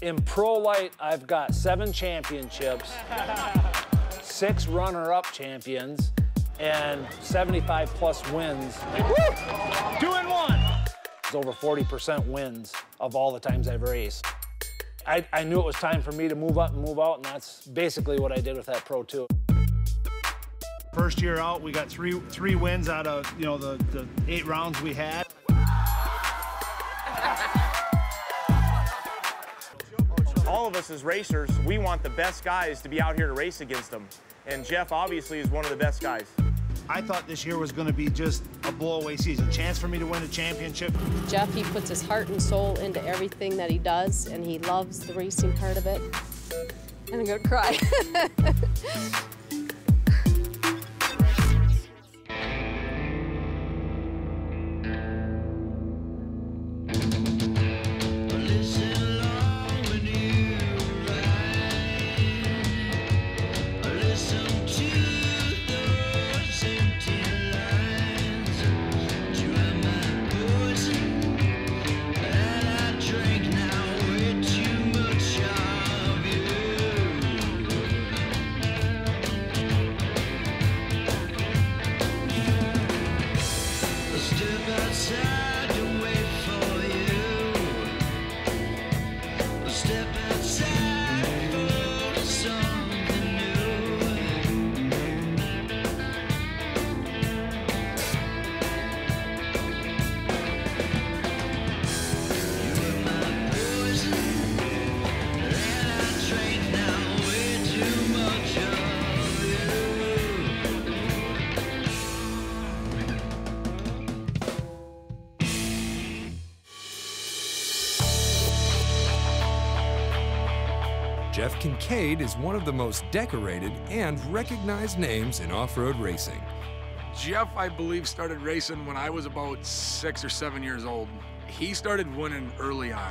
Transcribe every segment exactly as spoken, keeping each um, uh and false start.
In Pro Light, I've got seven championships, six runner-up champions, and seventy-five plus wins. Woo! Two and one. It's over forty percent wins of all the times I've raced. I, I knew it was time for me to move up and move out, and that's basically what I did with that Pro two. First year out, we got three three wins out of, you know, the, the eight rounds we had. All of us as racers, we want the best guys to be out here to race against them. And Jeff obviously is one of the best guys. I thought this year was going to be just a blowaway season. Chance for me to win a championship. Jeff, he puts his heart and soul into everything that he does, and he loves the racing part of it. And I'm going to cry. Jeff Kincaid is one of the most decorated and recognized names in off-road racing. Jeff, I believe, started racing when I was about six or seven years old. He started winning early on.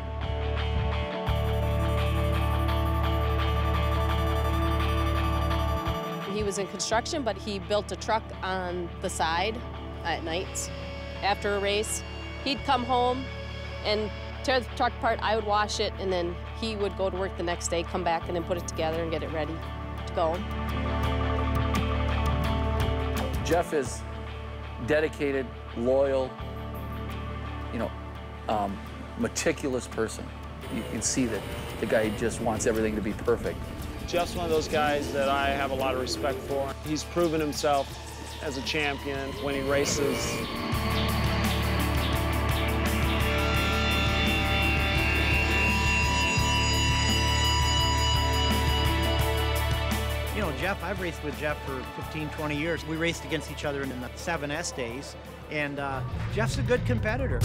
He was in construction, but he built a truck on the side at nights. After a race, he'd come home and tear the truck apart. I would wash it, and then he would go to work the next day, come back, and then put it together and get it ready to go. Jeff is dedicated, loyal, you know, um, meticulous person. You can see that the guy just wants everything to be perfect. Jeff's one of those guys that I have a lot of respect for. He's proven himself as a champion when he races. You know, Jeff, I've raced with Jeff for fifteen, twenty years. We raced against each other in the seven S days, and uh, Jeff's a good competitor.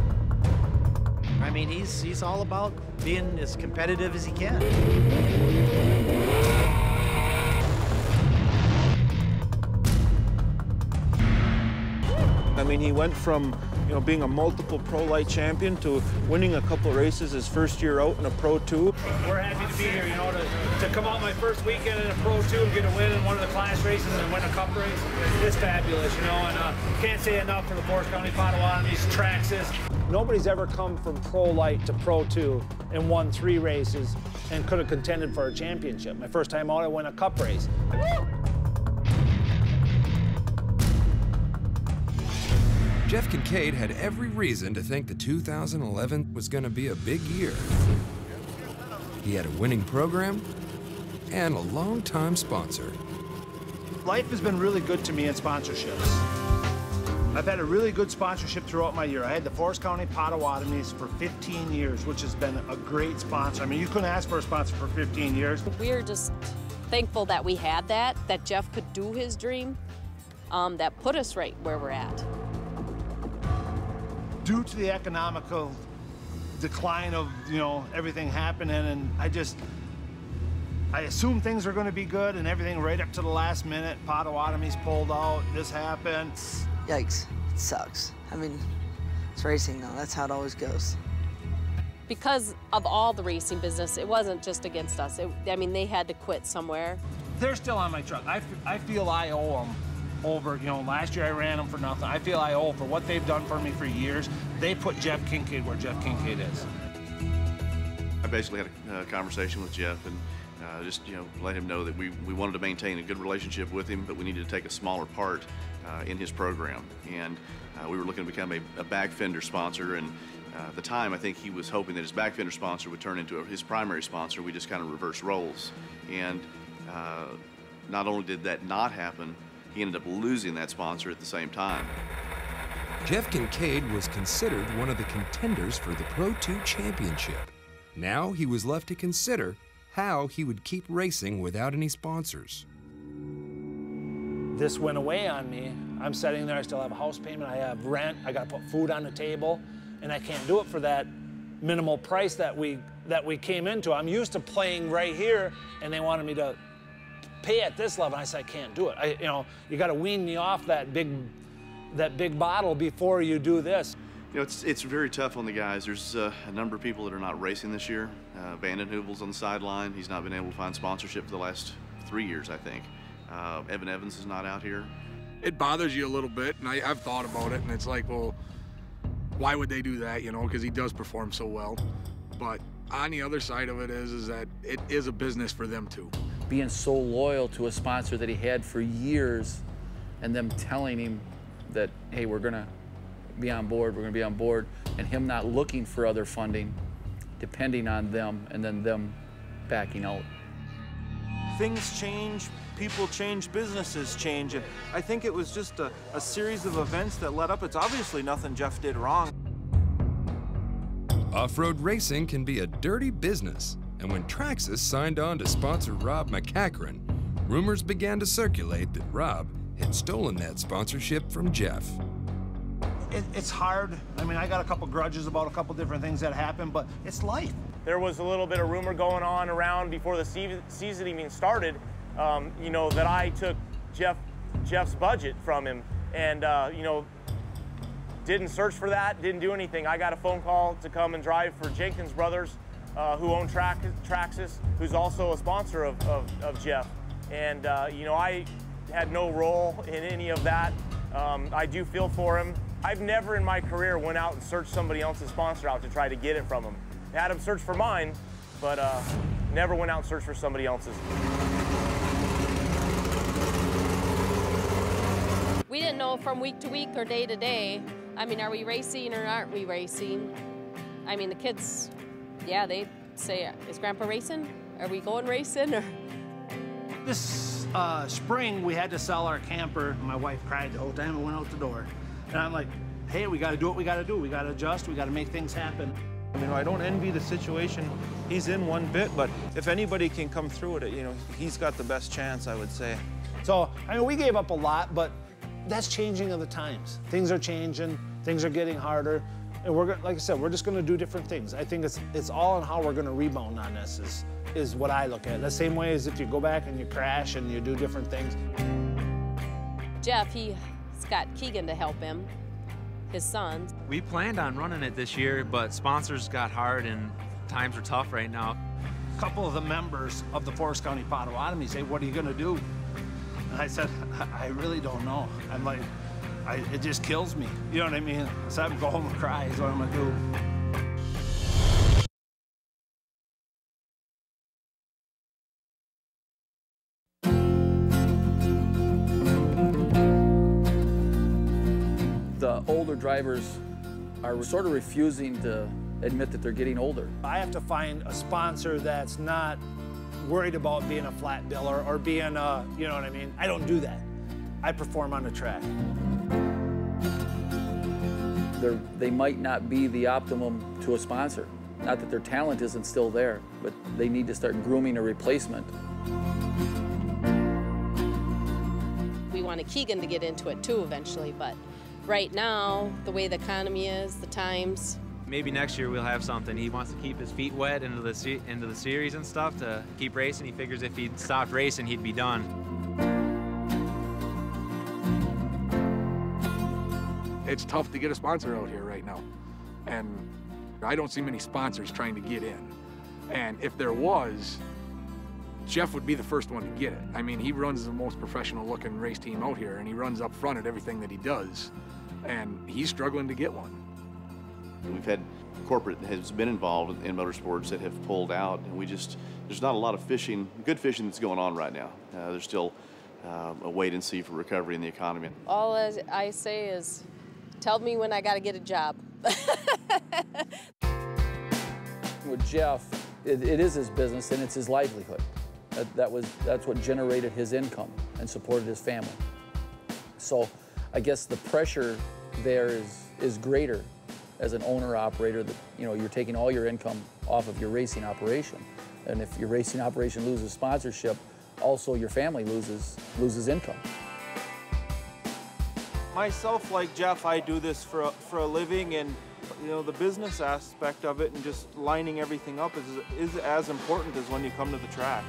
I mean, he's, he's all about being as competitive as he can. I mean, he went from, you know, being a multiple Pro Light champion to winning a couple races his first year out in a Pro two. We're happy to be here, you know, to, to come out my first weekend in a Pro two and get a win in one of the class races and win a cup race. It's fabulous, you know, and uh, can't say enough for the Forest County Potawatomis, Traxxas. Nobody's ever come from Pro Light to Pro two and won three races and could have contended for a championship. My first time out, I won a cup race. Jeff Kincaid had every reason to think the two thousand eleven was going to be a big year. He had a winning program and a long-time sponsor. Life has been really good to me in sponsorships. I've had a really good sponsorship throughout my year. I had the Forest County Potawatomis for fifteen years, which has been a great sponsor. I mean, you couldn't ask for a sponsor for fifteen years. We're just thankful that we had that, that Jeff could do his dream, um, that put us right where we're at. Due to the economical decline of, you know, everything happening, and I just, I assumed things were going to be good and everything right up to the last minute. Potawatomis pulled out, this happened. Yikes, it sucks. I mean, it's racing though, that's how it always goes. Because of all the racing business, it wasn't just against us. It, I mean, they had to quit somewhere. They're still on my truck. I, I feel I owe them over, you know, last year I ran them for nothing. I feel I owe for what they've done for me for years. They put Jeff Kincaid where Jeff Kincaid is. I basically had a uh, conversation with Jeff and uh, just, you know, let him know that we, we wanted to maintain a good relationship with him, but we needed to take a smaller part uh, in his program. And uh, we were looking to become a, a bag fender sponsor, and uh, at the time I think he was hoping that his bag fender sponsor would turn into a, his primary sponsor. We just kind of reversed roles. And uh, not only did that not happen, he ended up losing that sponsor at the same time. Jeff Kincaid was considered one of the contenders for the Pro two Championship. Now he was left to consider how he would keep racing without any sponsors. This went away on me. I'm sitting there, I still have a house payment, I have rent, I gotta put food on the table, and I can't do it for that minimal price that we, that we came into. I'm used to playing right here, and they wanted me to pay at this level. I said, I can't do it. I, you know, you gotta wean me off that big, that big bottle before you do this. You know, it's, it's very tough on the guys. There's uh, a number of people that are not racing this year. Uh, Vandenheuvel's on the sideline. He's not been able to find sponsorship for the last three years, I think. Uh, Evan Evans is not out here. It bothers you a little bit, and I, I've thought about it, and it's like, well, why would they do that, you know, because he does perform so well. But on the other side of it is, is that it is a business for them too. Being so loyal to a sponsor that he had for years, and them telling him that, hey, we're gonna be on board, we're gonna be on board, and him not looking for other funding, depending on them, and then them backing out. Things change, people change, businesses change, and I think it was just a, a series of events that led up. It's obviously nothing Jeff did wrong. Off-road racing can be a dirty business, and when Traxxas signed on to sponsor Rob McCachran, rumors began to circulate that Rob had stolen that sponsorship from Jeff. It, it's hard. I mean, I got a couple grudges about a couple different things that happened, but it's life. There was a little bit of rumor going on around before the se season even started, um, you know, that I took Jeff, Jeff's budget from him, and, uh, you know, didn't search for that, didn't do anything. I got a phone call to come and drive for Jenkins Brothers, uh, who own Trax Traxxas, who's also a sponsor of, of, of Jeff. And, uh, you know, I had no role in any of that. Um, I do feel for him. I've never in my career went out and searched somebody else's sponsor out to try to get it from him. Had him search for mine, but uh, never went out and searched for somebody else's. We didn't know from week to week or day to day. I mean, are we racing or aren't we racing? I mean, the kids, yeah, they say, is Grandpa racing? Are we going racing? Or? This uh, spring, we had to sell our camper. My wife cried the whole time and went out the door. And I'm like, hey, we got to do what we got to do. We got to adjust. We got to make things happen. You know, I don't envy the situation he's in one bit, but if anybody can come through it, you know, he's got the best chance, I would say. So, I mean, we gave up a lot, but that's changing of the times. Things are changing, things are getting harder, and we're, like I said, we're just gonna do different things. I think it's, it's all on how we're gonna rebound on this is, is what I look at. The same way as if you go back and you crash and you do different things. Jeff, he's got Keegan to help him, his son. We planned on running it this year, but sponsors got hard and times are tough right now. A couple of the members of the Forest County Potawatomi say, what are you gonna do? And I said, I really don't know. I'm like, I, it just kills me. You know what I mean? So I'm go home and cry is what I'm gonna do. The older drivers are sort of refusing to admit that they're getting older. I have to find a sponsor that's not worried about being a flat biller or being a, you know what I mean? I don't do that. I perform on the track. They're, they might not be the optimum to a sponsor. Not that their talent isn't still there, but they need to start grooming a replacement. We wanted Keegan to get into it too eventually, but right now, the way the economy is, the times. Maybe next year we'll have something. He wants to keep his feet wet into the se into the series and stuff to keep racing. He figures if he stopped racing, he'd be done. It's tough to get a sponsor out here right now, and I don't see many sponsors trying to get in. And if there was, Jeff would be the first one to get it. I mean, he runs the most professional-looking race team out here, and he runs up front at everything that he does, and he's struggling to get one. We've had corporate has been involved in motorsports that have pulled out, and we just, there's not a lot of fishing, good fishing that's going on right now. Uh, there's still uh, a wait and see for recovery in the economy. All I say is, tell me when I got to get a job. With Jeff, it, it is his business and it's his livelihood. That, that was, that's what generated his income and supported his family. So I guess the pressure there is, is greater as an owner-operator that, you know, you're taking all your income off of your racing operation. And if your racing operation loses sponsorship, also your family loses, loses income. Myself, like Jeff, I do this for a, for a living, and you know, the business aspect of it and just lining everything up is, is as important as when you come to the track.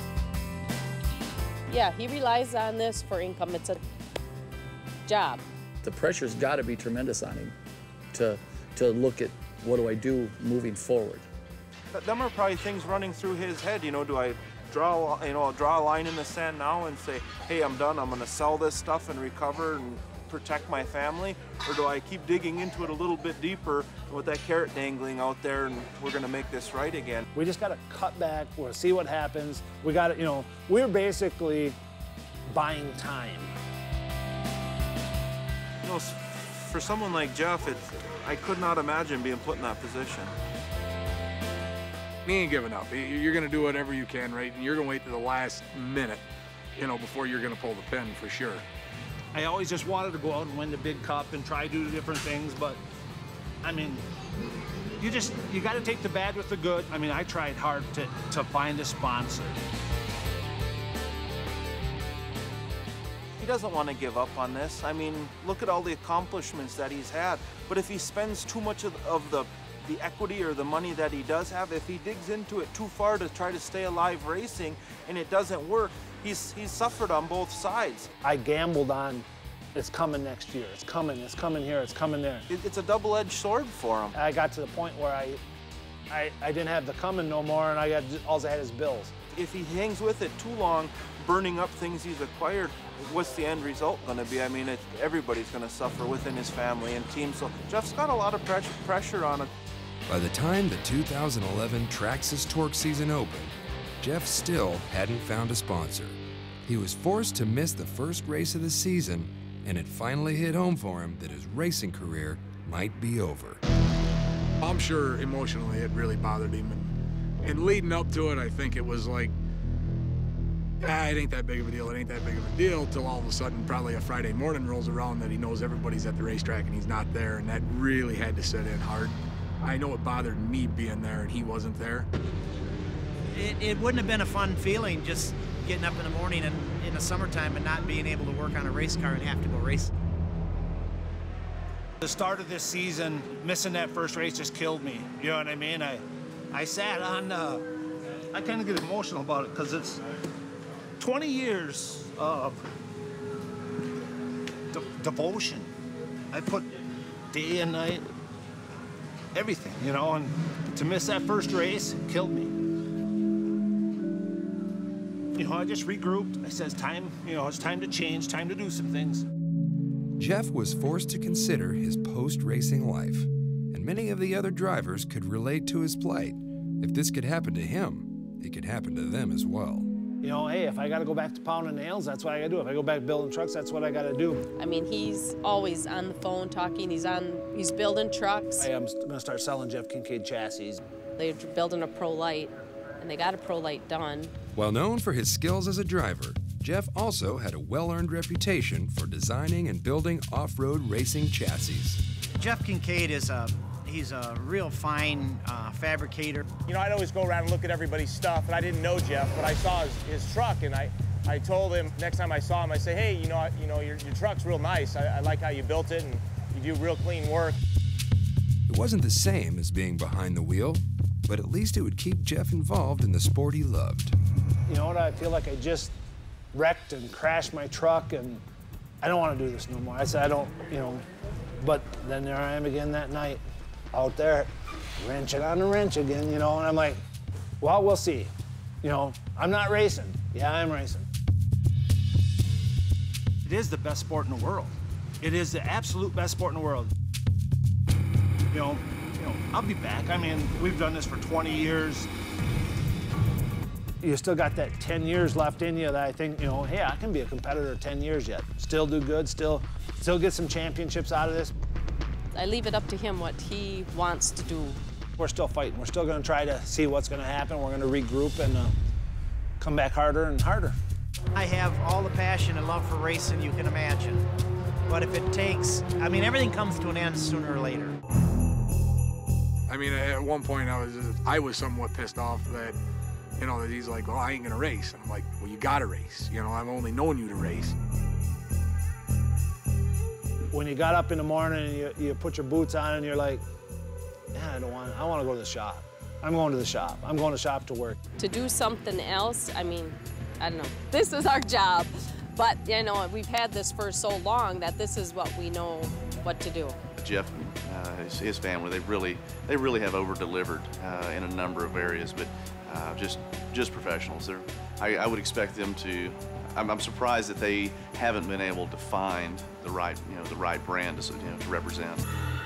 Yeah, he relies on this for income. It's a job. The pressure's got to be tremendous on him to, to look at what do I do moving forward. But them are probably things running through his head. You know, do I draw, you know, draw a line in the sand now and say, hey, I'm done, I'm going to sell this stuff and recover and protect my family? Or do I keep digging into it a little bit deeper with that carrot dangling out there, and we're going to make this right again? We just got to cut back, we'll see what happens. We got to, you know, we're basically buying time. You know, for someone like Jeff, it's, I could not imagine being put in that position. He ain't giving up. You're going to do whatever you can, right? And you're going to wait to the last minute, you know, before you're going to pull the pin for sure. I always just wanted to go out and win the big cup and try to do different things, but I mean, you just, you got to take the bad with the good. I mean, I tried hard to, to find a sponsor. He doesn't want to give up on this. I mean, look at all the accomplishments that he's had. But if he spends too much of, of the, the equity or the money that he does have, if he digs into it too far to try to stay alive racing and it doesn't work, he's, he's suffered on both sides. I gambled on, it's coming next year, it's coming, it's coming here, it's coming there. It, it's a double-edged sword for him. I got to the point where I, I, I didn't have the coming no more, and I got, all I had is bills. If he hangs with it too long, burning up things he's acquired, what's the end result going to be? I mean, it, everybody's going to suffer within his family and team, so Jeff's got a lot of pressure, pressure on it. By the time the two thousand eleven Traxxas Torque season opened, Jeff still hadn't found a sponsor. He was forced to miss the first race of the season, and it finally hit home for him that his racing career might be over. I'm sure emotionally it really bothered him. And, and leading up to it, I think it was like, ah, it ain't that big of a deal, it ain't that big of a deal, till all of a sudden probably a Friday morning rolls around that he knows everybody's at the racetrack and he's not there, and that really had to set in hard. I know it bothered me being there and he wasn't there. It, it wouldn't have been a fun feeling just getting up in the morning and in the summertime and not being able to work on a race car and have to go race. The start of this season, missing that first race just killed me. You know what I mean? I, I sat on, uh, I kind of get emotional about it because it's twenty years of de devotion. I put day and night, everything, you know, and to miss that first race killed me. You know, I just regrouped. I said, it's time, you know, it's time to change, time to do some things. Jeff was forced to consider his post-racing life, and many of the other drivers could relate to his plight. If this could happen to him, it could happen to them as well. You know, hey, if I got to go back to pounding nails, that's what I got to do. If I go back building trucks, that's what I got to do. I mean, he's always on the phone talking. He's on, he's building trucks. I am going to start selling Jeff Kincaid chassis. They're building a Pro Light, and they got a Pro Light done. While known for his skills as a driver, Jeff also had a well-earned reputation for designing and building off-road racing chassis. Jeff Kincaid is a, he's a real fine uh, fabricator. You know, I'd always go around and look at everybody's stuff, and I didn't know Jeff, but I saw his, his truck, and I, I told him, next time I saw him, I say, hey, you know, I, you know your, your truck's real nice. I, I like how you built it, and you do real clean work. It wasn't the same as being behind the wheel, but at least it would keep Jeff involved in the sport he loved. You know what, I feel like I just wrecked and crashed my truck, and I don't want to do this no more. I said, I don't, you know, but then there I am again that night, out there, wrenching on the wrench again, you know, and I'm like, well, we'll see. You know, I'm not racing. Yeah, I'm racing. It is the best sport in the world. It is the absolute best sport in the world. You know, know, I'll be back. I mean, we've done this for twenty years. You still got that ten years left in you that I think, you know, hey, I can be a competitor ten years yet. Still do good, still, still get some championships out of this. I leave it up to him what he wants to do. We're still fighting. We're still going to try to see what's going to happen. We're going to regroup and uh, come back harder and harder. I have all the passion and love for racing you can imagine. But if it takes, I mean, everything comes to an end sooner or later. I mean, at one point, I was I was somewhat pissed off that, you know, that he's like, well, I ain't gonna race. And I'm like, well, you gotta race. You know, I've only known you to race. When you got up in the morning and you, you put your boots on and you're like, yeah, I don't want, I want to go to the shop. I'm going to the shop. I'm going to shop to work. To do something else, I mean, I don't know. This is our job. But, you know, we've had this for so long that this is what we know what to do. Jeff and uh, his, his family, they really, they really have over-delivered uh, in a number of areas, but uh, just, just professionals. They're, I, I would expect them to. I'm, I'm surprised that they haven't been able to find the right, you know, the right brand to, you know, to represent.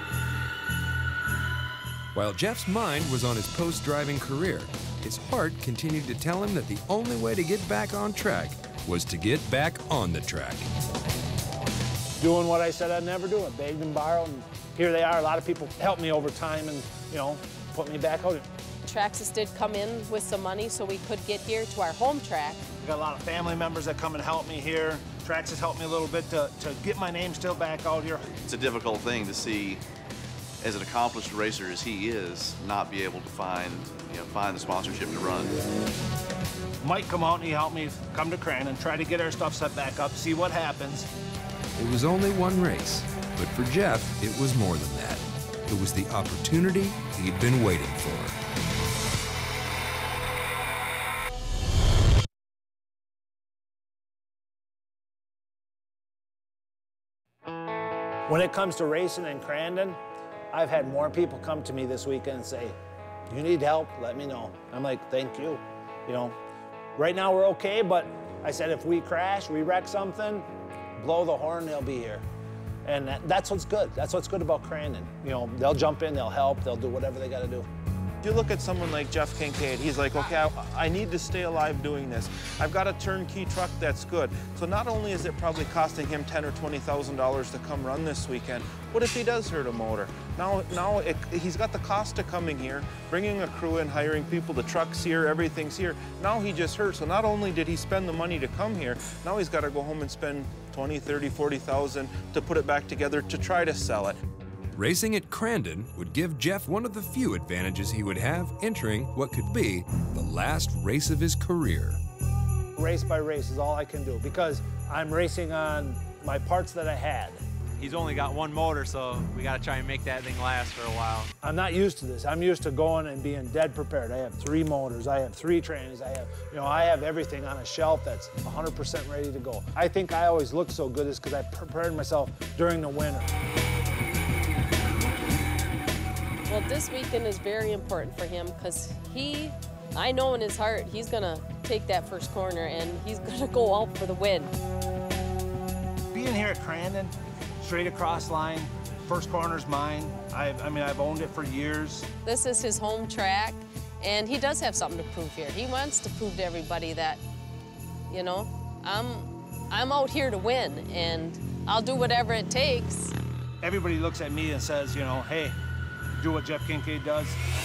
While Jeff's mind was on his post-driving career, his heart continued to tell him that the only way to get back on track was to get back on the track. Doing what I said I'd never do. I begged and borrowed, and here they are. A lot of people helped me over time and, you know, put me back out. Traxxas did come in with some money so we could get here to our home track. We've got a lot of family members that come and help me here. Traxxas helped me a little bit to, to get my name still back out here. It's a difficult thing to see, as an accomplished racer as he is, not be able to find, you know, find the sponsorship to run. Mike come out and he helped me come to Crandon, try to get our stuff set back up, see what happens. It was only one race, but for Jeff, it was more than that. It was the opportunity he'd been waiting for. When it comes to racing in Crandon, I've had more people come to me this weekend and say, you need help, let me know. I'm like, thank you. You know, right now we're okay, but I said if we crash, we wreck something, blow the horn, they'll be here. And that, that's what's good. That's what's good about Crandon. You know, they'll jump in, they'll help, they'll do whatever they gotta do. You look at someone like Jeff Kincaid, he's like, okay, I, I need to stay alive doing this. I've got a turnkey truck that's good. So not only is it probably costing him ten or twenty thousand dollars to come run this weekend, what if he does hurt a motor? Now, now it, he's got the cost of coming here, bringing a crew in, hiring people, the truck's here, everything's here. Now he just hurt. So not only did he spend the money to come here, now he's got to go home and spend twenty, thirty, forty thousand to put it back together to try to sell it. Racing at Crandon would give Jeff one of the few advantages he would have entering what could be the last race of his career. Race by race is all I can do because I'm racing on my parts that I had. He's only got one motor, so we got to try and make that thing last for a while. I'm not used to this. I'm used to going and being dead prepared. I have three motors, I have three trannies, I have, you know, I have everything on a shelf that's one hundred percent ready to go. I think I always look so good is because I prepared myself during the winter. Well, this weekend is very important for him because he, I know in his heart, he's gonna take that first corner and he's gonna go out for the win. Being here at Crandon, straight across line, first corner's mine. I've, I mean, I've owned it for years. This is his home track, and he does have something to prove here. He wants to prove to everybody that, you know, I'm, I'm out here to win, and I'll do whatever it takes. Everybody looks at me and says, you know, hey, do what Jeff Kincaid does.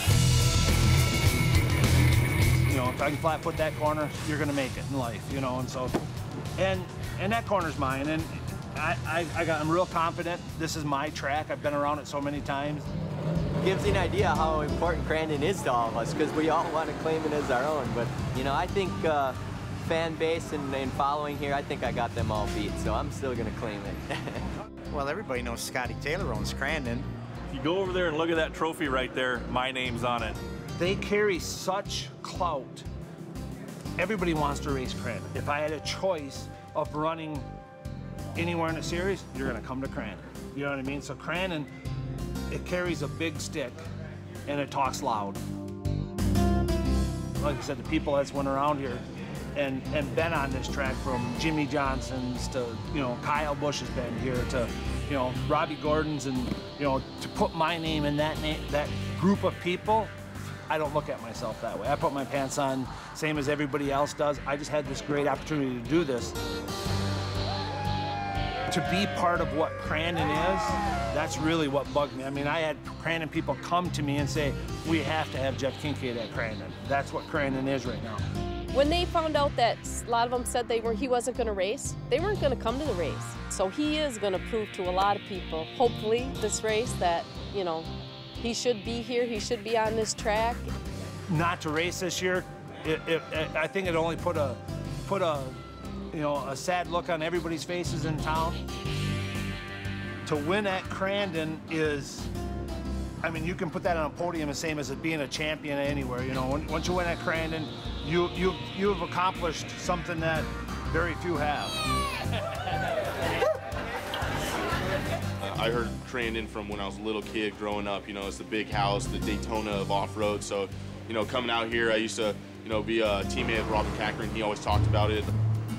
You know, if I can flat foot that corner, you're gonna make it in life, you know, and so, and and that corner's mine, and I, I, I got, I'm real confident. This is my track. I've been around it so many times. Gives you an idea how important Crandon is to all of us, because we all want to claim it as our own, but, you know, I think uh, fan base and, and following here, I think I got them all beat, so I'm still gonna claim it. Well, everybody knows Scotty Taylor owns Crandon. If you go over there and look at that trophy right there, my name's on it. They carry such clout. Everybody wants to race Crandon. If I had a choice of running anywhere in the series, you're gonna come to Crandon. You know what I mean? So Crandon, it carries a big stick and it talks loud. Like I said, the people that's went around here and, and been on this track, from Jimmy Johnson's to, you know, Kyle Busch has been here to, you know, Robbie Gordon's and, you know, to put my name in that name, that group of people, I don't look at myself that way. I put my pants on same as everybody else does. I just had this great opportunity to do this. To be part of what Crandon is, that's really what bugged me. I mean, I had Crandon people come to me and say, we have to have Jeff Kincaid at Crandon. That's what Crandon is right now. When they found out that a lot of them said they were, he wasn't going to race, they weren't going to come to the race. So he is going to prove to a lot of people, hopefully, this race that, you know, he should be here, he should be on this track. Not to race this year, it, it, it, I think it only put a, put a, you know, a sad look on everybody's faces in town. To win at Crandon is, I mean, you can put that on a podium the same as it being a champion anywhere. You know, when, once you win at Crandon, you you you have accomplished something that very few have. I heard Crandon from when I was a little kid growing up. You know, it's the big house, the Daytona of off-road. So, you know, coming out here, I used to, you know, be a teammate of Robert McCackern. He always talked about it.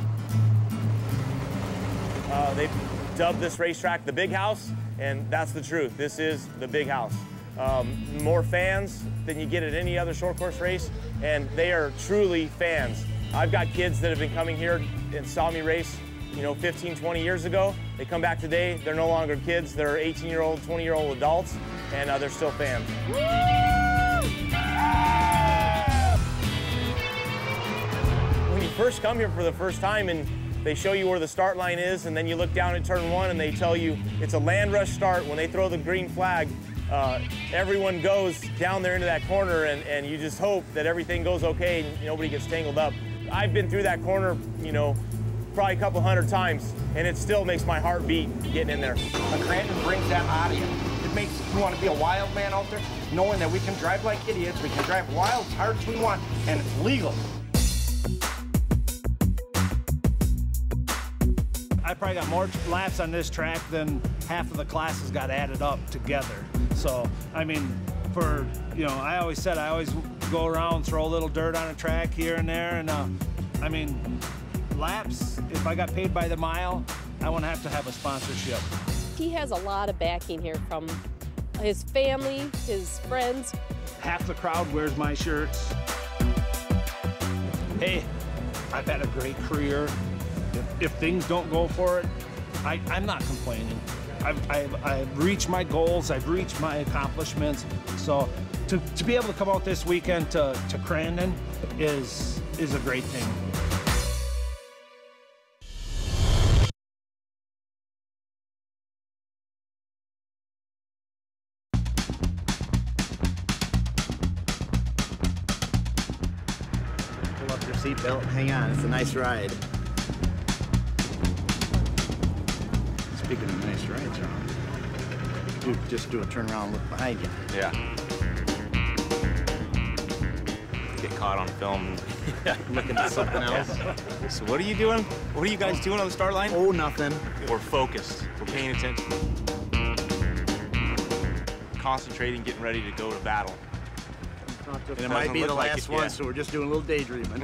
Uh, they dubbed this racetrack the Big House, and that's the truth. This is the Big House. Um, more fans than you get at any other short course race, and they are truly fans. I've got kids that have been coming here and saw me race, you know, fifteen, twenty years ago. They come back today, they're no longer kids, they're eighteen year old, twenty year old adults, and uh, they're still fans. When you first come here for the first time and they show you where the start line is, and then you look down at turn one and they tell you it's a land rush start. When they throw the green flag, uh, everyone goes down there into that corner, and, and you just hope that everything goes okay and nobody gets tangled up. I've been through that corner, you know, probably a couple hundred times, and it still makes my heart beat getting in there. But Crandon brings that out of you. It makes you want to be a wild man out there, knowing that we can drive like idiots, we can drive wild as hard as we want, and it's legal. I probably got more laps on this track than half of the classes got added up together. So, I mean, for, you know, I always said I always go around, throw a little dirt on a track here and there, and uh, I mean, laps, if I got paid by the mile, I wouldn't have to have a sponsorship. He has a lot of backing here from his family, his friends. Half the crowd wears my shirts. Hey, I've had a great career. If, if things don't go for it, I, I'm not complaining. I've, I've, I've reached my goals, I've reached my accomplishments. So to, to be able to come out this weekend to, to Crandon is, is a great thing. Pull up your seatbelt. Hang on, it's a nice ride. Speaking of nice rides, Ron, do, just do a turn around and look behind you. Yeah. Get caught on film. Looking at something else. So what are you doing? What are you guys doing on the start line? Oh, nothing. We're focused. We're paying attention. Concentrating, getting ready to go to battle. And it might be the like last it, one, yeah. so we're just doing a little daydreaming.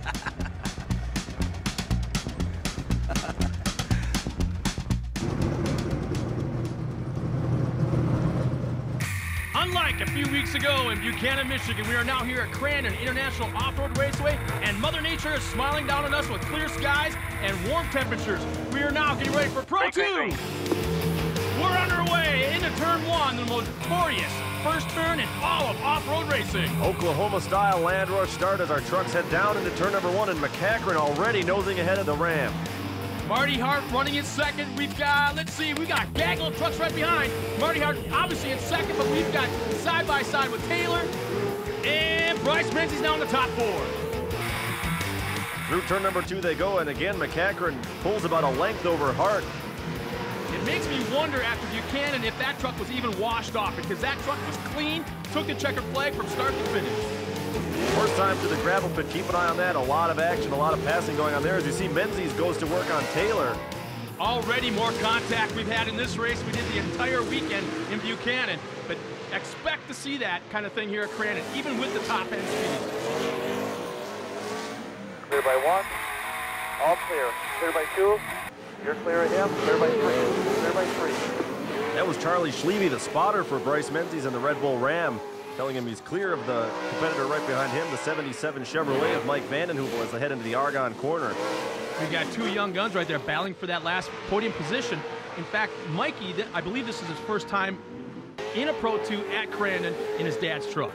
Unlike a few weeks ago in Buchanan, Michigan, we are now here at Crandon International Off-Road Raceway, and Mother Nature is smiling down on us with clear skies and warm temperatures. We are now getting ready for Pro two. We're underway into turn one, the most glorious first turn in all of off-road racing. Oklahoma-style land rush start as our trucks head down into turn number one, and McCackern already nosing ahead of the Ram. Marty Hart running in second. We've got, let's see, we've got a gaggle of trucks right behind. Marty Hart obviously in second, but we've got side by side with Taylor. And Bryce Menzies now in the top four. Through turn number two they go, and again McCackern pulls about a length over Hart. It makes me wonder after Buchanan if that truck was even washed off, because that truck was clean, took the checkered flag from start to finish. First time to the gravel pit, keep an eye on that. A lot of action, a lot of passing going on there. As you see, Menzies goes to work on Taylor. Already more contact we've had in this race. We did the entire weekend in Buchanan, but expect to see that kind of thing here at Crandon, even with the top end speed. Clear by one, all clear. Clear by two, You're clear of him. Clear by three. Clear by three. That was Charlie Schleve, the spotter for Bryce Menzies in the Red Bull Ram, telling him he's clear of the competitor right behind him, the seventy-seven Chevrolet of Mike Vandenheuvel, as they head into the Argonne corner. We've got two young guns right there battling for that last podium position. In fact, Mikey, I believe this is his first time in a Pro two at Crandon in his dad's truck.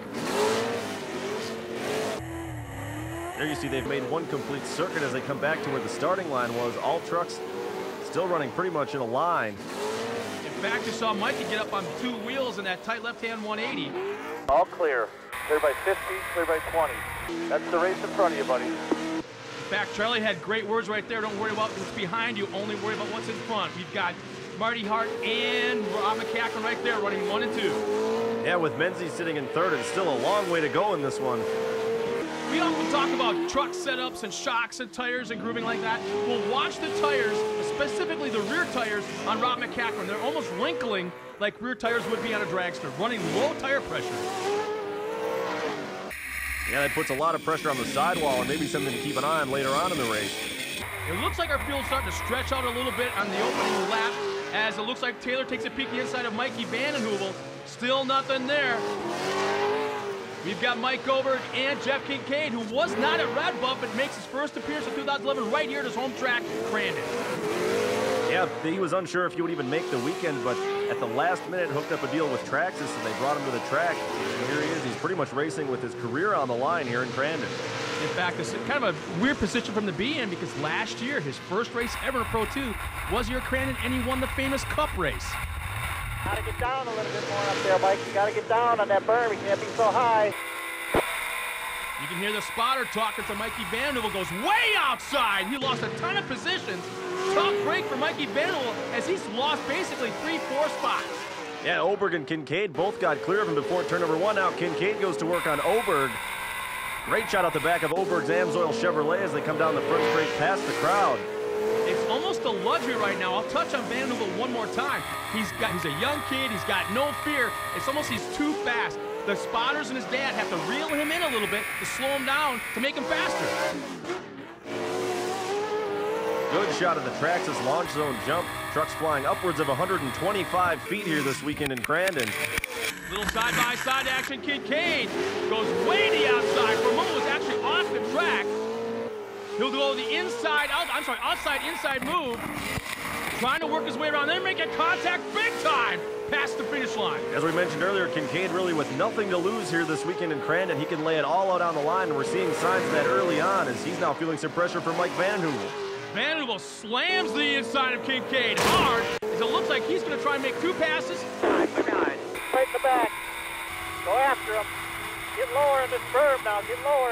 There you see they've made one complete circuit as they come back to where the starting line was. All trucks still running pretty much in a line. In fact, you saw Mikey get up on two wheels in that tight left-hand one eighty. All clear. Clear by fifty, clear by twenty. That's the race in front of you, buddy. In fact, Charlie had great words right there. Don't worry about what's behind you, only worry about what's in front. We've got Marty Hart and Rob McCacken right there running one and two. Yeah, with Menzies sitting in third, it's still a long way to go in this one. We often talk about truck setups and shocks and tires and grooving like that. Well, watch the tires, specifically the rear tires on Rob McCacken. They're almost wrinkling like rear tires would be on a dragster, running low tire pressure. Yeah, that puts a lot of pressure on the sidewall and maybe something to keep an eye on later on in the race. It looks like our field's starting to stretch out a little bit on the opening lap, as it looks like Taylor takes a peek inside of Mikey Vandenheuvel. Still nothing there. We've got Mike Goldberg and Jeff Kincaid, who was not at Red Bull, but makes his first appearance in two thousand eleven right here at his home track, Crandon. Yeah, he was unsure if he would even make the weekend, but at the last minute hooked up a deal with Traxxas, and they brought him to the track. And here he is. He's pretty much racing with his career on the line here in Crandon. In fact, it's kind of a weird position from the B in, because last year, his first race ever in Pro two was here at Crandon, and he won the famous Cup race. Gotta get down a little bit more up there, Mike. You gotta get down on that berm. You can't be so high. You can hear the spotter talking to Mikey Vandenheuvel, goes way outside. He lost a ton of positions. Tough break for Mikey Vandenheuvel as he's lost basically three, four spots. Yeah, Oberg and Kincaid both got clear of him before turn number one. Now Kincaid goes to work on Oberg. Great shot out the back of Oberg's Amsoil Chevrolet as they come down the front straight past the crowd. It's almost a luxury right now. I'll touch on Vandenheuvel one more time. He's got he's a young kid. He's got no fear. It's almost he's too fast. The spotters and his dad have to reel him in a little bit to slow him down to make him faster. Good shot of the Traxxas launch zone jump. Trucks flying upwards of one hundred twenty-five feet here this weekend in Crandon. Little side-by-side action. Kincaid goes way to the outside. Vermont was actually off the track. He'll go the inside, out, I'm sorry, outside, inside move. Trying to work his way around. They're making contact big time past the finish line. As we mentioned earlier, Kincaid really with nothing to lose here this weekend in Crandon. He can lay it all out on the line, and we're seeing signs of that early on as he's now feeling some pressure from Mike Vandenheuvel. Vandenheuvel slams the inside of Kincaid hard, as it looks like he's going to try and make two passes. Right in the back. Go after him. Get lower in this berm now. Get lower.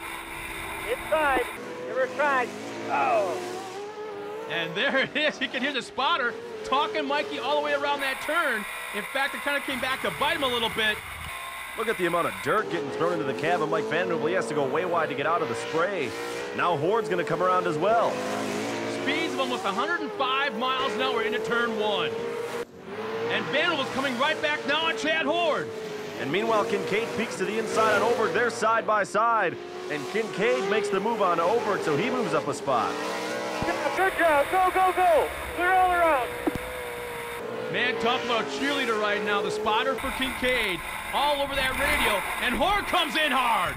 Inside. Give her a try. Oh. And there it is. You can hear the spotter talking Mikey all the way around that turn. In fact, it kind of came back to bite him a little bit. Look at the amount of dirt getting thrown into the cab of Mike Vandenheuvel. He has to go way wide to get out of the spray. Now Hord's going to come around as well. Speeds of almost one hundred five miles an hour into turn one. And Vandenheuvel's coming right back now on Chad Hord. And meanwhile, Kincaid peeks to the inside on Oberg. They're side by side. And Kincaid makes the move on Oberg, so he moves up a spot. Good job. Go, go, go. Clear all around. Man, talk about a cheerleader right now. The spotter for Kincaid all over that radio. And Hord comes in hard.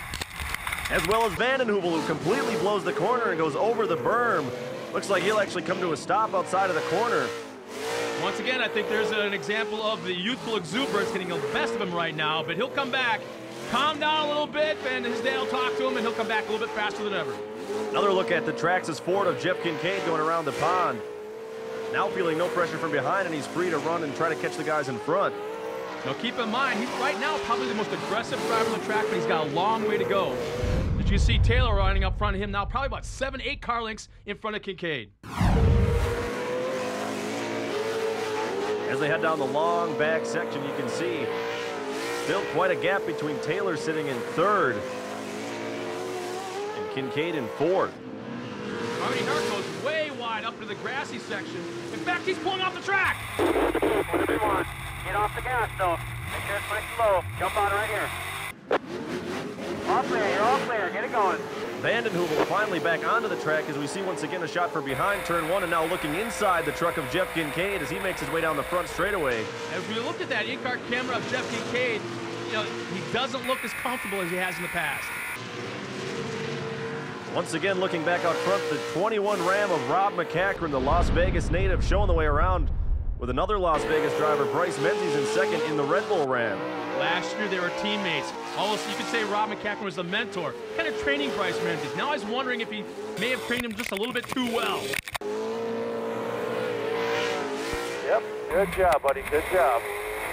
As well as Vandenheuvel, who completely blows the corner and goes over the berm. Looks like he'll actually come to a stop outside of the corner. Once again, I think there's an example of the youthful exuberance getting the best of him right now, but he'll come back, calm down a little bit, and his dad will talk to him, and he'll come back a little bit faster than ever. Another look at the Traxxas Ford of Jeff Kincaid going around the pond. Now feeling no pressure from behind, and he's free to run and try to catch the guys in front. Now keep in mind, he's right now probably the most aggressive driver on the track, but he's got a long way to go. As you see Taylor running up front of him now, probably about seven, eight car lengths in front of Kincaid. As they head down the long back section, you can see still quite a gap between Taylor sitting in third and Kincaid in fourth. Armory Hart goes way wide up to the grassy section. In fact, he's pulling off the track. Whatever you want. Get off the gas, though. Make sure it's nice and low. Jump on right here. All clear. You're all clear. Get it going. Vandenheuvel finally back onto the track as we see once again a shot from behind turn one, and now looking inside the truck of Jeff Kincaid as he makes his way down the front straightaway. As we looked at that in-car camera of Jeff Kincaid, you know, he doesn't look as comfortable as he has in the past. Once again, looking back out front, the twenty-one Ram of Rob McCachran, the Las Vegas native, showing the way around with another Las Vegas driver, Bryce Menzies, in second in the Red Bull Ram. Last year, they were teammates. Almost, you could say Rob McCachran was the mentor, kind of training Bryce Menzies. Now I was wondering if he may have trained him just a little bit too well. Yep, good job, buddy, good job.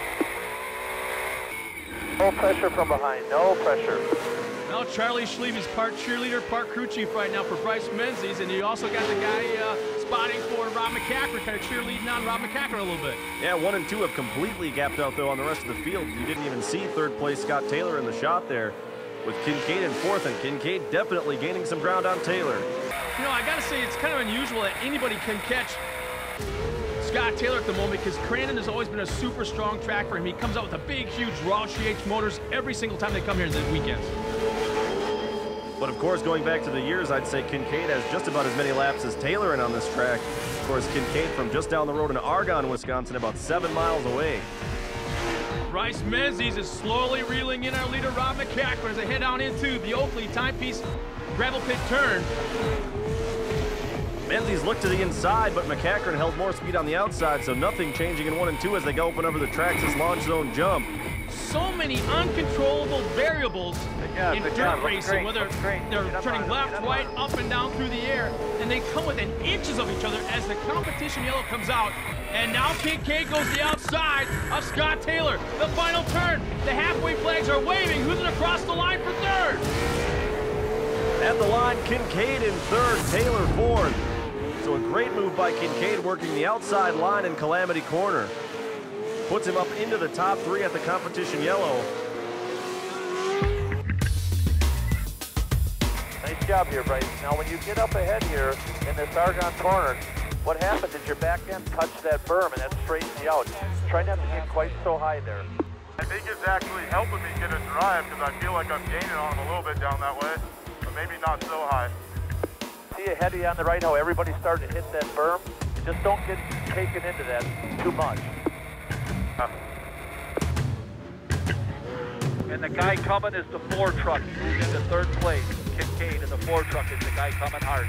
No pressure from behind, no pressure. Now Charlie Schlevy's part cheerleader, part crew chief right now for Bryce Menzies, and you also got the guy uh, spotting for Rob McCachran, kind of cheerleading on Rob McCachran a little bit. Yeah, one and two have completely gapped out, though, on the rest of the field. You didn't even see third place Scott Taylor in the shot there with Kincaid in fourth, and Kincaid definitely gaining some ground on Taylor. You know, I got to say, it's kind of unusual that anybody can catch Scott Taylor at the moment, because Crandon has always been a super strong track for him. He comes out with a big, huge Roush H motors every single time they come here in the weekends. But of course, going back to the years, I'd say Kincaid has just about as many laps as Taylor in on this track. Of course, Kincaid from just down the road in Argonne, Wisconsin, about seven miles away. Bryce Menzies is slowly reeling in our leader, Rob McCachran, as they head down into the Oakley timepiece gravel pit turn. Menzies looked to the inside, but McCachran held more speed on the outside, so nothing changing in one and two as they go up and over the track's launch zone jump. So many uncontrollable variables job, in dirt job. racing, Great, whether they're turning left, right, up and down through the air, and they come within inches of each other as the competition yellow comes out. And now Kincaid goes the outside of Scott Taylor. The final turn, the halfway flags are waving. Who's gonna cross the line for third? At the line, Kincaid in third, Taylor fourth. So a great move by Kincaid working the outside line in Calamity Corner. Puts him up into the top three at the competition yellow. Nice job here, Bryce. Now, when you get up ahead here in this Argonne corner, what happens is your back end touches that berm, and that straightens you out. Try not to get quite so high there. I think it's actually helping me get a drive because I feel like I'm gaining on him a little bit down that way, but maybe not so high. See ahead of you on the right how everybody's starting to hit that berm? You just don't get taken into that too much. And the guy coming is the Ford truck. He moved into third place. Kincaid in the Ford truck is the guy coming hard.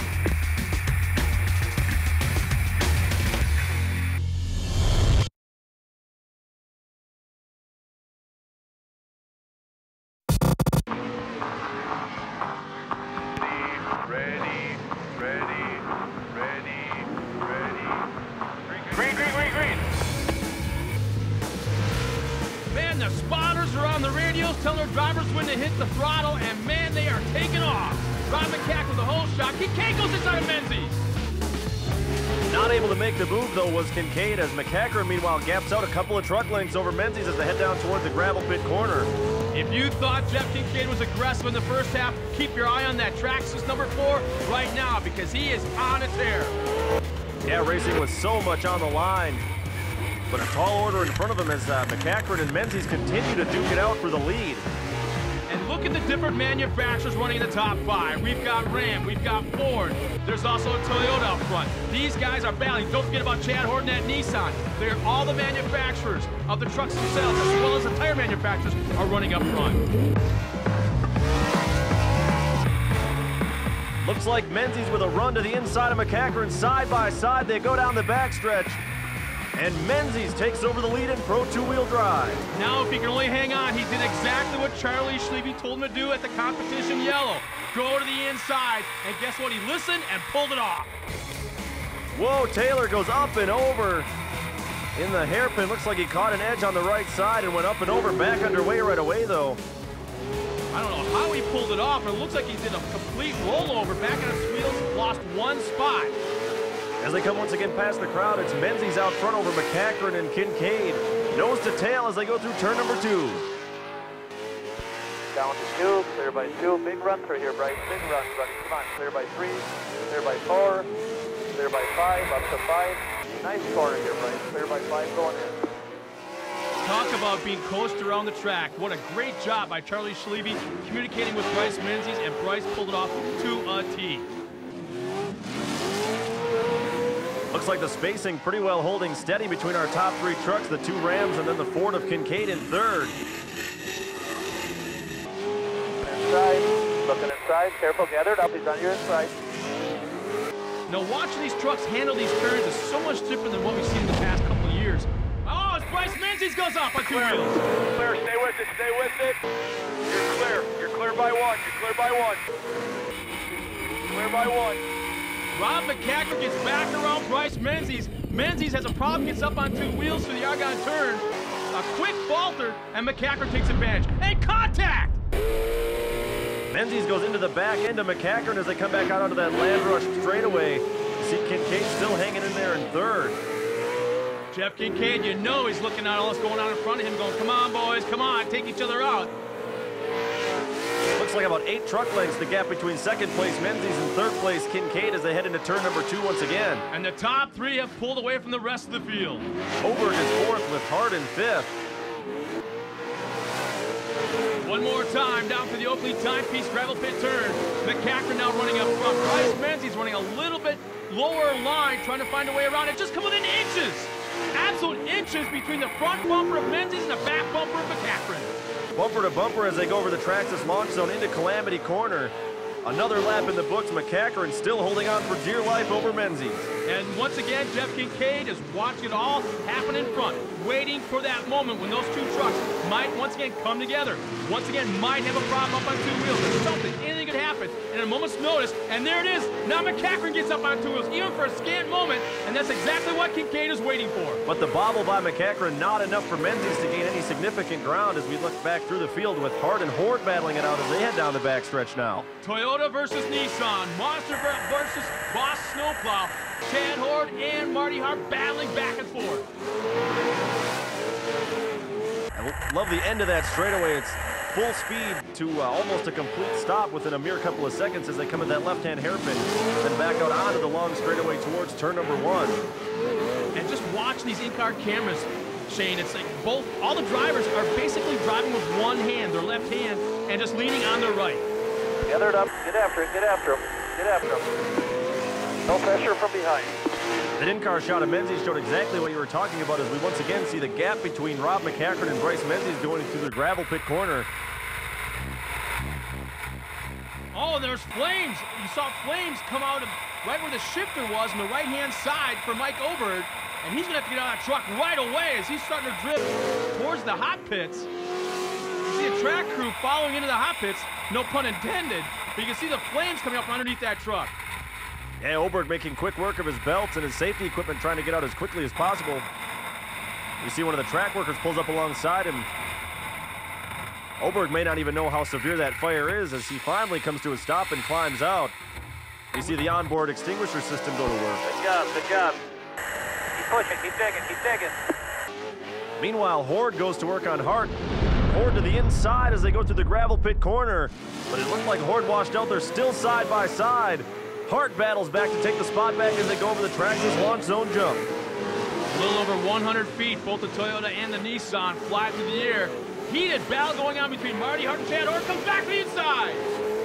Ready, ready, ready, ready. Green, green, green, green. Man, the spotters are on the radios telling their drivers when to hit the throttle, and man, they are taking off. Rob McCachran with the whole shot. Kincaid goes inside of Menzies. Not able to make the move, though, was Kincaid, as McCachran, meanwhile, gaps out a couple of truck lengths over Menzies as they head down toward the gravel pit corner. If you thought Jeff Kincaid was aggressive in the first half, keep your eye on that Traxxas number four right now, because he is on a tear. Yeah, racing with so much on the line. But a tall order in front of him as uh, McCachran and Menzies continue to duke it out for the lead. And look at the different manufacturers running in the top five. We've got Ram, we've got Ford. There's also a Toyota up front. These guys are battling. Don't forget about Chad Horton at Nissan. They're all the manufacturers of the trucks themselves, as well as the tire manufacturers, are running up front. Looks like Menzies with a run to the inside of McCachran. Side by side, they go down the backstretch. And Menzies takes over the lead in Pro two-wheel drive. Now, if he can only hang on, he did exactly what Charlie Schlevy told him to do at the competition yellow. Go to the inside, and guess what? He listened and pulled it off. Whoa, Taylor goes up and over in the hairpin. Looks like he caught an edge on the right side and went up and over. Back underway right away, though. I don't know how he pulled it off, but it looks like he did a complete rollover. Back on his wheels, lost one spot. As they come once again past the crowd, it's Menzies out front over McCachran and Kincaid. Nose to tail as they go through turn number two. Down to two, clear by two. Big run through here, Bryce. Big run, buddy. Come on, clear by three, clear by four, clear by five, up to five. Nice corner here, Bryce. Clear by five going in. Tough Talk about being coached around the track. What a great job by Charlie Schliebe communicating with Bryce Menzies, and Bryce pulled it off to a T. Looks like the spacing pretty well holding steady between our top three trucks, the two Rams and then the Ford of Kincaid in third. Inside, looking inside, careful, gathered up, he's on your inside. Now watching these trucks handle these turns is so much different than what we've seen in the past couple of years. Oh, as Bryce Menzies goes up on two Clear. wheels. Clear, stay with it, stay with it. You're clear, you're clear by one, you're clear by one. Clear by one. Rob McCacker gets back around Bryce Menzies. Menzies has a problem, gets up on two wheels for the Argonne turn. A quick falter, and McCacker takes advantage. And contact! Menzies goes into the back end of McCacker, and as they come back out onto that land rush straightaway, you see Kincaid still hanging in there in third. Jeff Kincaid, you know he's looking at all that's going on in front of him, going, come on, boys, come on, take each other out. Looks like about eight truck lengths the gap between second place Menzies and third place Kincaid as they head into turn number two once again. And the top three have pulled away from the rest of the field. Oberg is fourth with Hart in fifth. One more time down for the Oakley timepiece gravel pit turn. McCacker now running up front. Bryce Menzies running a little bit lower line, trying to find a way around it. Just come within inches. Absolute inches between the front bumper of Menzies and the back bumper of McCacker. Bumper to bumper as they go over the Traxxas launch zone into Calamity Corner. Another lap in the books, McCacker, and still holding on for dear life over Menzies. And once again, Jeff Kincaid is watching it all happen in front, waiting for that moment when those two trucks might once again come together. Once again, might have a problem up on two wheels. There's something, anything could happen in a moment's notice, and there it is. Now McCacker gets up on two wheels, even for a scant moment, and that's exactly what Kincaid is waiting for. But the bobble by McCacker not enough for Menzies to gain any significant ground as we look back through the field with Hart and Hort battling it out as they head down the backstretch now. Toyota versus Nissan, Monster versus Boss Snowplow, Chad Hort and Marty Hart battling back and forth. I love the end of that straightaway. It's full speed to uh, almost a complete stop within a mere couple of seconds as they come in that left-hand hairpin, then back out onto the long straightaway towards turn number one. And just watching these in-car cameras, Shane, it's like both, all the drivers are basically driving with one hand, their left hand, and just leaning on their right. Gather it up, get after it, get after him, get after him. No pressure from behind. The in-car shot of Menzies showed exactly what you were talking about as we once again see the gap between Rob McCacker and Bryce Menzies going through the gravel pit corner. Oh, there's flames. You saw flames come out of right where the shifter was on the right-hand side for Mike Oberg, and he's going to have to get out of that truck right away as he's starting to drift towards the hot pits. You see a track crew following into the hot pits, no pun intended, but you can see the flames coming up from underneath that truck. Yeah, Oberg making quick work of his belts and his safety equipment, trying to get out as quickly as possible. You see one of the track workers pulls up alongside him. Oberg may not even know how severe that fire is as he finally comes to a stop and climbs out. You see the onboard extinguisher system go to work. Good job, good job. Keep pushing, keep digging, keep digging. Meanwhile, Horde goes to work on Hart. Horde to the inside as they go through the gravel pit corner. But it looked like Horde washed out. They're still side by side. Hart battles back to take the spot back as they go over the Traxxas launch zone jump. A little over one hundred feet, both the Toyota and the Nissan fly through the air. Heated battle going on between Marty Hart and Chad Hort. Comes back to the inside.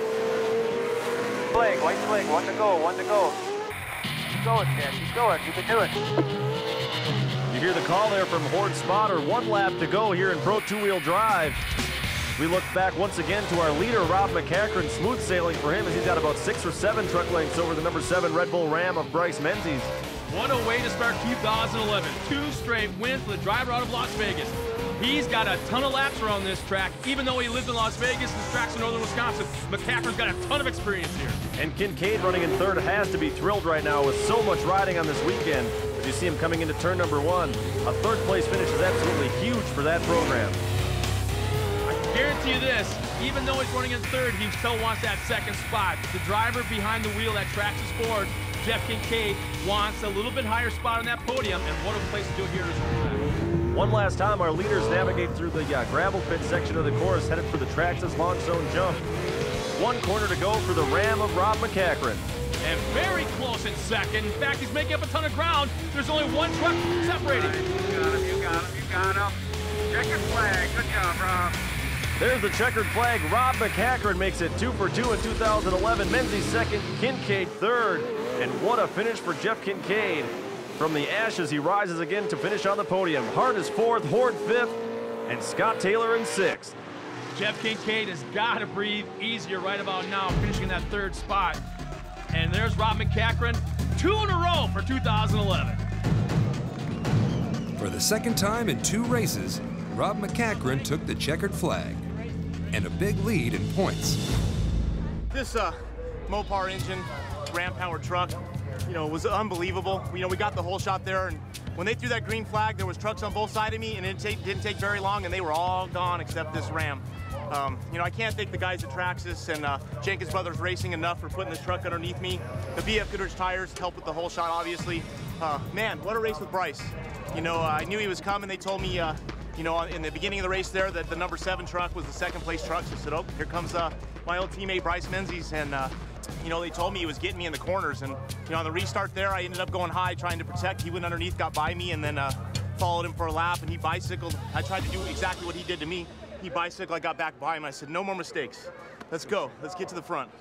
Flag, white flag, one to go, one to go. Keep going, Chad, keep going, you can do it. You hear the call there from Horde Spotter. One lap to go here in Pro Two-Wheel Drive. We look back once again to our leader, Rob McCacker, and smooth sailing for him as he's got about six or seven truck lengths over the number seven Red Bull Ram of Bryce Menzies. What a way to start two thousand eleven. Two straight wins for the driver out of Las Vegas. He's got a ton of laps around this track. Even though he lives in Las Vegas, this track's in northern Wisconsin, McCacker's got a ton of experience here. And Kincaid running in third has to be thrilled right now with so much riding on this weekend. As you see him coming into turn number one, a third place finish is absolutely huge for that program. I guarantee you this, even though he's running in third, he still wants that second spot. The driver behind the wheel that Traxxas Ford, Jeff Kincaid, wants a little bit higher spot on that podium, and what a place to do it here is one last time, our leaders navigate through the uh, gravel pit section of the course, headed for the Traxxas launch zone jump. One corner to go for the Ram of Rob McCacker. And very close in second. In fact, he's making up a ton of ground. There's only one truck separating. You got him, you got him, you got him. Check your There's the checkered flag. Rob McCachran makes it two for two in two thousand eleven. Menzies second, Kincaid third. And what a finish for Jeff Kincaid. From the ashes, he rises again to finish on the podium. Hart is fourth, Hort fifth, and Scott Taylor in sixth. Jeff Kincaid has got to breathe easier right about now, finishing in that third spot. And there's Rob McCachran, two in a row for two thousand eleven. For the second time in two races, Rob McCachran took the checkered flag and a big lead in points. This uh, Mopar engine, ram powered truck, you know, was unbelievable. You know, we got the whole shot there, and when they threw that green flag, there was trucks on both sides of me, and it didn't take, didn't take very long, and they were all gone except this Ram. Um, you know, I can't thank the guys at Traxxas and uh, Jenkins Brothers Racing enough for putting this truck underneath me. The B F Goodrich tires helped with the whole shot, obviously. Uh, man, what a race with Bryce. You know, uh, I knew he was coming. They told me, uh, you know, in the beginning of the race there that the number seven truck was the second place truck. So I said, oh, here comes uh, my old teammate Bryce Menzies, and uh, you know, they told me he was getting me in the corners, and you know, on the restart there, I ended up going high trying to protect. He went underneath, got by me, and then uh, followed him for a lap, and he bicycled. I tried to do exactly what he did to me. He bicycled, I got back by him. I said, no more mistakes. Let's go. Let's get to the front.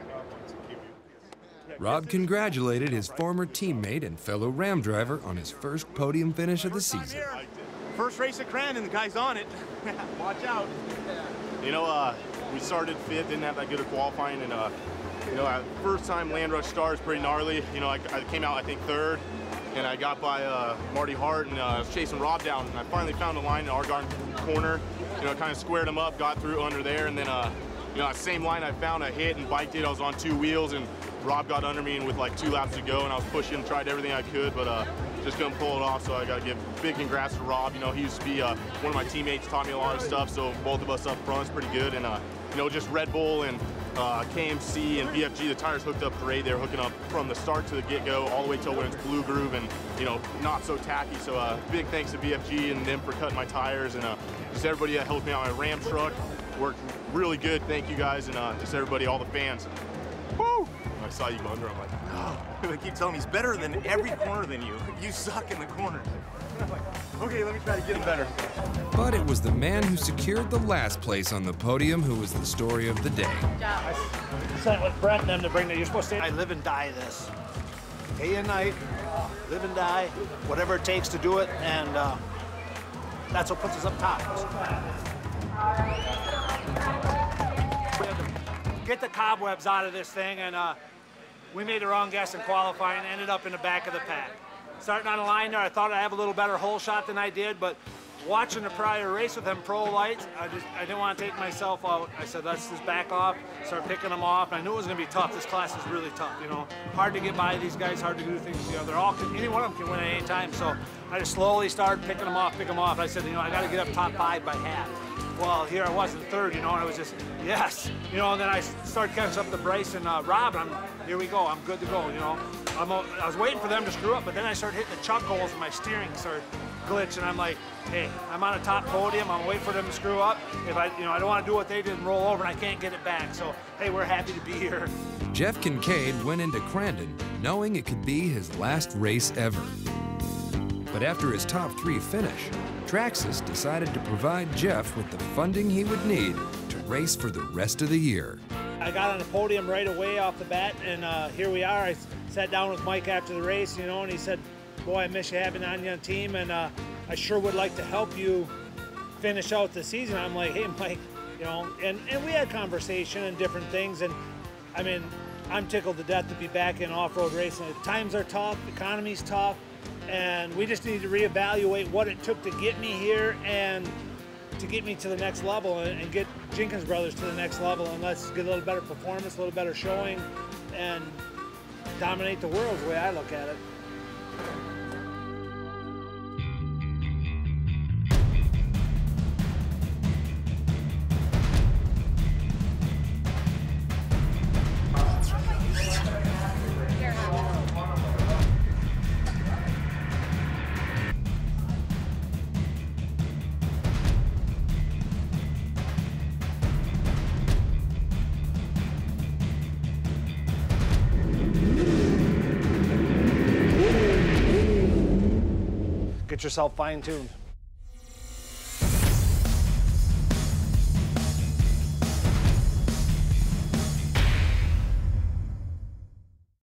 Rob congratulated his former teammate and fellow Ram driver on his first podium finish of the season. First race at Crandon, the guy's on it. Watch out. You know, uh, we started fifth, didn't have that good of qualifying, and uh, you know, uh, first time land rush start is pretty gnarly. You know, I, I came out, I think, third, and I got by uh, Marty Hart, and uh, I was chasing Rob down, and I finally found a line in our corner. You know, kind of squared him up, got through under there, and then, uh, you know, that same line I found, I hit and biked it. I was on two wheels, and Rob got under me, and with like two laps to go, and I was pushing, tried everything I could, but uh, just couldn't pull it off. So I got to give big congrats to Rob. You know, he used to be uh, one of my teammates, taught me a lot of stuff. So both of us up front is pretty good, and uh, you know, just Red Bull and uh, K M C and B F G, the tires hooked up great. They were hooking up from the start to the get-go, all the way till when it's blue groove and you know, not so tacky. So uh, big thanks to B F G and them for cutting my tires, and uh, just everybody that helped me out. My Ram truck worked really good. Thank you guys, and uh, just everybody, all the fans. Woo! I saw you under. I'm like, oh. They keep telling me he's better than every corner than you. You suck in the corners. I'm like, okay, let me try to get him better. But it was the man who secured the last place on the podium who was the story of the day. I sent with Brent and them to bring the, you're supposed to, I live and die this. Day and night, live and die, whatever it takes to do it, and uh, that's what puts us up top. We have to get the cobwebs out of this thing, and uh, we made the wrong guess in qualifying and ended up in the back of the pack. Starting on the line there, I thought I'd have a little better hole shot than I did, but watching the prior race with them pro lights, I just I didn't want to take myself out. I said, let's just back off, start picking them off. And I knew it was going to be tough. This class is really tough, you know. Hard to get by these guys, hard to do things. You know, they're all, any one of them can win at any time. So I just slowly started picking them off, picking them off. I said, you know, I got to get up top five by half. Well, here I was in third, you know, and I was just, yes. You know, and then I started catching up to Bryce and uh, Rob, and I'm, here we go, I'm good to go, you know. I'm, I was waiting for them to screw up, but then I started hitting the chuck holes and my steering started glitching. I'm like, hey, I'm on a top podium, I'm waiting for them to screw up. If I, you know, I don't want to do what they did and roll over, and I can't get it back. So, hey, we're happy to be here. Jeff Kincaid went into Crandon knowing it could be his last race ever. But after his top three finish, Traxxas decided to provide Jeff with the funding he would need to race for the rest of the year. I got on the podium right away off the bat, and uh, here we are. I sat down with Mike after the race, you know, and he said, boy, I miss you having on your team, and uh, I sure would like to help you finish out the season. I'm like, hey, Mike, you know, and, and we had conversation and different things, and I mean, I'm tickled to death to be back in off-road racing. The times are tough, the economy's tough, and we just need to reevaluate what it took to get me here and to get me to the next level and, and get Jenkins Brothers to the next level, and let's get a little better performance, a little better showing, and dominate the world is the way I look at it. Get yourself fine-tuned.